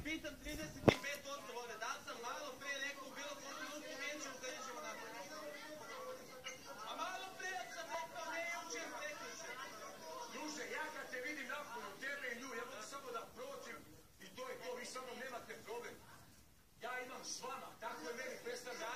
pitam 35% vode. Da sam malo pre rekao u bilo kom trenutku nećemo kad nećemo napraviti. A malo pre sam rekao ne jučer prekriče. Druže, ja kad te vidim napolju, tebe i nju, ja mogu samo da prođem i to je to, vi sa mnom nemate problem. Ja imam s vama, tako je meni predstavlja